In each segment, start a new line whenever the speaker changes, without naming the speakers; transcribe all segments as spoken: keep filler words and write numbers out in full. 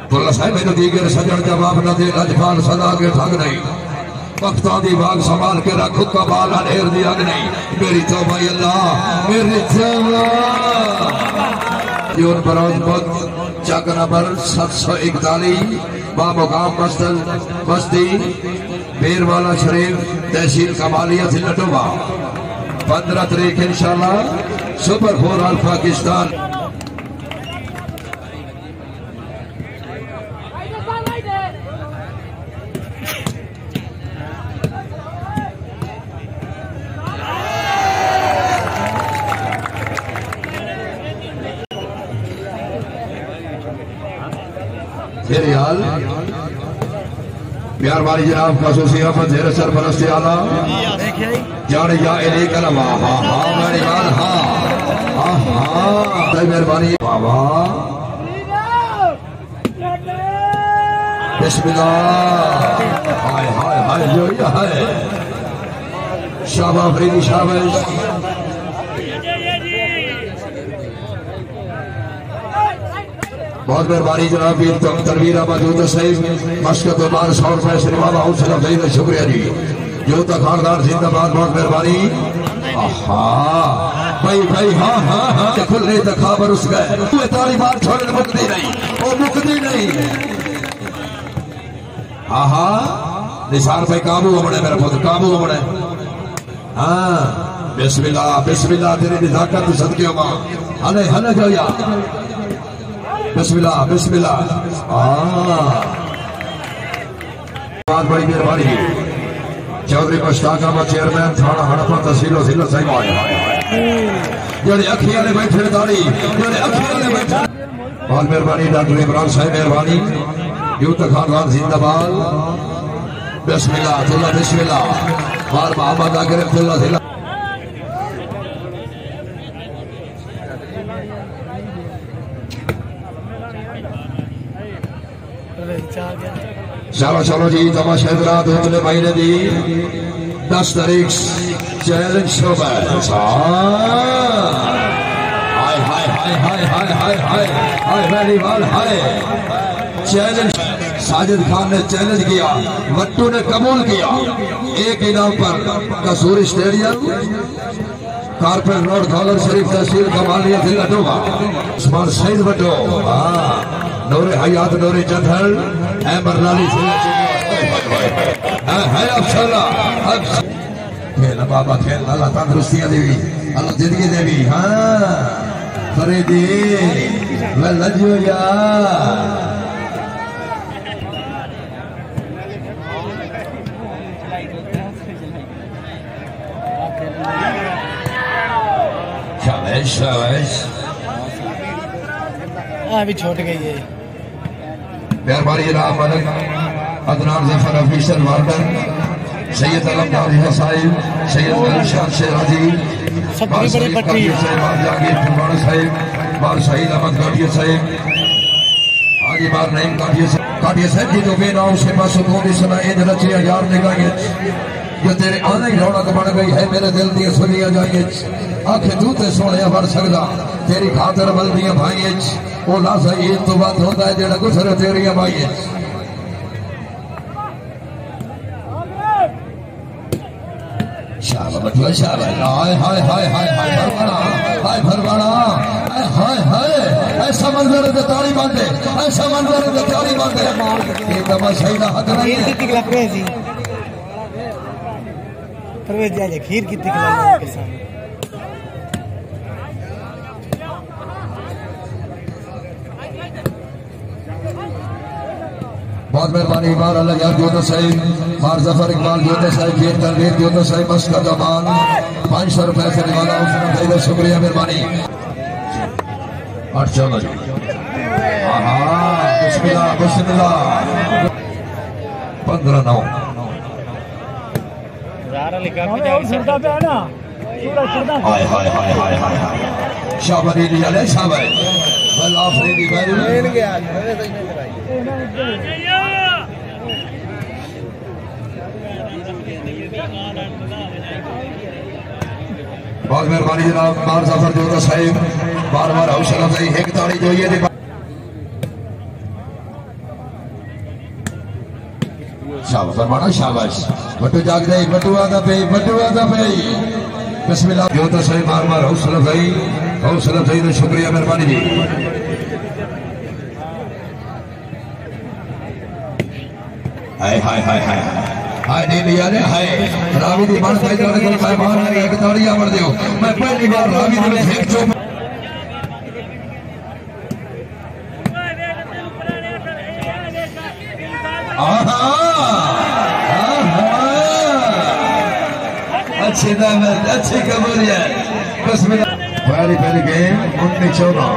बोला साहब मैंने दीगर सजन जवाब न दे लजपाल सदा के ठग नहीं वक्तां दी बाग संभाल के रख का बाल अनेर दी अग नहीं मेरी तौबा अल्लाह मेरी तौबा योन बरोज बुत चक नंबर सात सौ इकतालीस बा मुकाम मस्जिद बस्ती बेरवाला शरीफ तहसील कमालिया लटोबा पंद्रह तारीख इंशाल्लाह सुपर फोर ऑल पाकिस्तान हाल प्यार वाली जनाब खसूसी अहमद जेर सरपरस्त आला जाने या इले कलमा हा हा मेरी बात हा हा हा तेरी मेहरबानी बाबा बिस्मिल्लाह हाय हाय हाय जो ये है शाबाश फरीदी शाबाश बहुत मेहरबानी जनाब तनवीर मौजूद सही मशकत बार सौ रुपए सिनेमा हौसला सही शुक्रिया जी जो तक खानदार जिंदाबाद बहुत मेहरबानी भाई भाई हाँ हाँ हाँ खुले तखाबर उस गए तालीबान छोड़ने मुकती नहीं वो मुकती नहीं हाँ हाँ निशान भाई काबू हमने मेरा पुत्र काबू हमने हाँ बिस्मिल्लाह बिस्मिल्लाह तेरी निजाकत सदके मां हले हले जो यार बिस्मिल्लाह बिस्मिल्लाह बहुत बड़ी मेहरबानी चौधरी मुश्ताक अहमद चेयरमैन थाना हड़पा तहसील जिला साहिब अखियां ने बैठे दाड़ी अखियां ने बैठे बहुत मेहरबानी डॉक्टर इमरान साहब मेहरबानी यूथ खानदान जिंदाबाद बिस्मिल्लाह अब्दुल्ला बिस्मिल्लाह बार मोहम्मद आकर अब्दुल्ला जिला चलो चलो जी तमाशा रात होने महीने दी दस तारीख चैलेंज शो हाय हाय हाय हाय हाय हाय हाय हाय मेरी बाल हाय चैलेंज साजिद खान ने चैलेंज किया मट्टू ने कबूल किया एक इनाम पर कसूरी स्टेडियम कारपेट रोड कॉलर शरीफ तहसील कमालिया जिला डोबा उस्मान सईद भट्टो नूरे हयात नूरे जंधल है मरनाली है अफसला खेल बाबा खेल अल्लाह तंदुरुस्तियां देवी अल्लाह जिंदगी देवी हाँ फरीदी मैं लज्जो यार शाबाश शाबाश
अभी छोट गई है
मेहरबानी जनाब मलिक अदनान जफर ऑफिसर वार्डन सैयद अलमदार साहिब सैयद अलीशान शेराजी
सब बड़ी बड़ी पट्टी
जागीर फरमान साहिब बार शहीद अहमद गाड़िया साहिब हाजी बार नईम गाड़िया साहिब गाड़िया साहिब जी तो बेनाम से मासूम की सुना इंज रचे यार निगाहे जो तेरे आने ही रौनक बन गई है मेरे दिल दी सुनिया जाइए आखे तू ते सोने बढ़ सकदा तेरी खातर बल्दियां भाई ओ लासा ईद तो बात होता है जेड़ा गुजरे तेरिया भाई शाबाश बटुआ शाबाश हाय हाय हाय हाय हाय भरवाना हाय भरवाना हाय हाय ऐसा मंजर है ताली बांधे ऐसा मंजर है ताली बांधे ये तमाशा ही ना हक नहीं है कितनी लग रही थी परवेज जी खीर कितनी खिलाएंगे के सामने बहुत मेहरबानी बार अलग यार जोधा साहिब बार जफर इकबाल जोधा साहिब फिर तनवीर जोधा साहिब मस्का जमान पाँच सौ रुपए से निवाला उसने कई शुक्रिया मेहरबानी और चलो जी बिस्मिल्लाह बिस्मिल्लाह पंद्रह नौ हाय हाय हाय हाय हाय हाय शाबाश दी जाले शाबाश वल आफरीदी बैल गया बहुत मेहरबानी जनाब बार जफर जोधा साहिब बार बार हौसला अफजाई एक ताड़ी जो ये शाबाश फरमाना शाबाश बट्टू जाग जाए बट्टू आदा पे बट्टू आदा पे बिस्मिल्लाह जो तो सही मार मार हौसला भाई हौसला भाई ने शुक्रिया मेहरबानी जी हाय हाय हाय हाय हाय नहीं लिया रे हाय रावी दी बात कई जाने को मेहमान आ एक ताड़ियां मार दियो मैं पहली बार रावी दे एक चो आहा अच्छी दामत अच्छी कबूलियत बिस्मिल्लाह पहली पहली गेम उन्नीस चौदह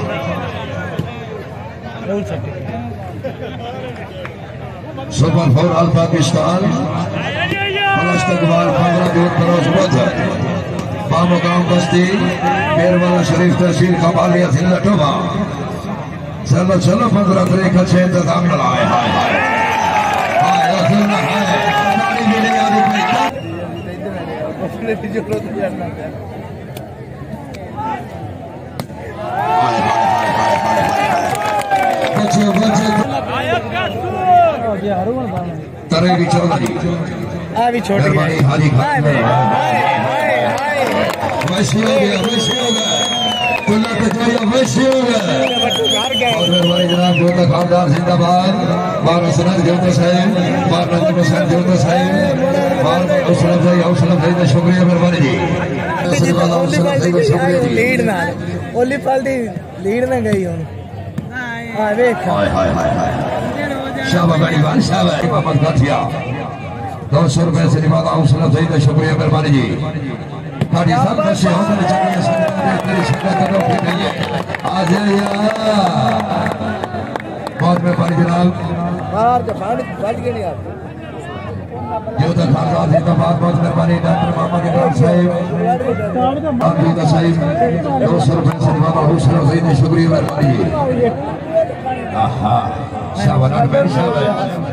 सुपर फोर अल पाकिस्तान इस्तकबाल पंद्रह दूर फरोज बदर बामुकाम बस्ती बेरवाला शरीफ तहसील कबालिया जिला टोबा चलो चलो पंद्रह तारीख का छह इंतजाम लगाए हाय हाय तरेगी चौधरी
अभी छोड़ गया
हाजी वैसे हो गया वैसे हो गया तुल्ला तजरिया वैसे हो गया और मेरे जनाब जोधा खानदार जिंदाबाद बार असनद जोधा साहब बार नजम हुसैन जोधा साहब बार हौसला भाई हौसला भाई का शुक्रिया मेहरबानी जी
लीड ना ओली पाल्टी लीड में गई हूं हां देख
हाय हाय हाय हाय शाबाश बड़ी बात शाबाश मोहम्मद गाठिया दो सौ रुपए से निवादा हौसला भाई का शुक्रिया मेहरबानी जी ताड़ी सब से होकर चलिए तेरी शिकायत करो फिर नहीं आ जाइए बहुत मेहरबानी जनाब
बाहर जा बाहर बैठ के नहीं आप
जो तक खानदान जिंदाबाद बहुत मेहरबानी डॉक्टर मामा के नाम साहिब अब्दुल्ला साहिब दो सौ रुपए से निवादा हौसला भाई का शुक्रिया मेहरबानी जी आहा शाबाश बेन शाबाश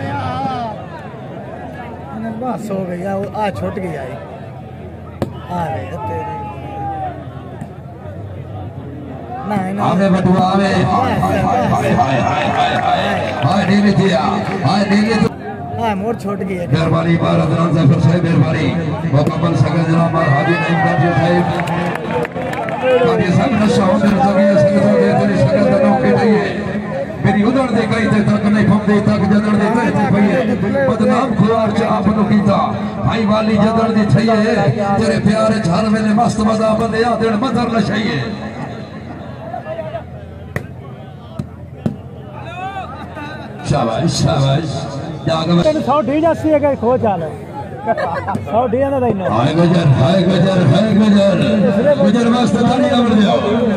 बस हो गई आ छूट गई आई आ गई तेरी नहीं नहीं
आवे बटुआ आवे हाय हाय हाय हाय हाय हाय हाय हाय नीले दिया हाय नीले
हां मोर छूट गई है
मेहरबानी भारत नाम जफर साहब मेहरबानी मुकम्मल सगल जनाब हाजी नईम गाजी साहब ये सब नशा हो मेरे जगह संगत दे तेरी शकल दनों के लिए मेरी उधर दे गई ते तक नहीं फम दे तक जदड़ दे ते भईए बदनाम खुआर च आपनो कीता भाई वाली जदड़ दी थईए तेरे प्यारे झाल मेले मस्त मजा बंदे आ देण मदर लछईए शाबाश शाबाश जाग
सौ ढी जासी है खो चाल सौ ढी ना दइनो
हाय गजर हाय गजर हाय गजर गजर मस्त तालियां बजा दियो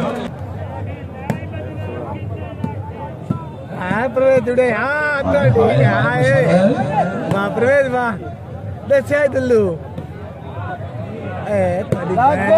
हां प्रवेश जुड़े हां तो ठीक है हां वाह प्रवेश वाह देखै दिल्लू ए तड़ी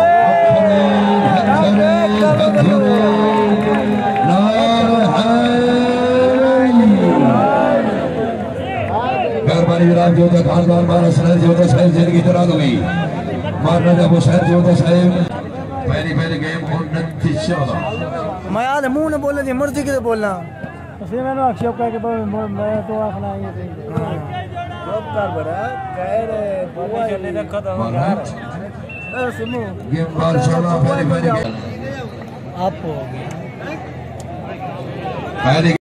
मेहरबानी जनाब जोधा खानदान मारा सनद जोधा साहब जिंदगी तरह गई मारना जब हुसैन जोधा साहब पहली पहली गेम उन्नीस चौदह
मैं आज मुंह ने बोले थी मर्जी के बोलना उसने मैंने अक्षय कह के मैं तो आखना ये सब कर बड़ा कह रे बाबा चले रखा था ए सुनो
गेम बाल चला पहली पहली
आप हो
पहली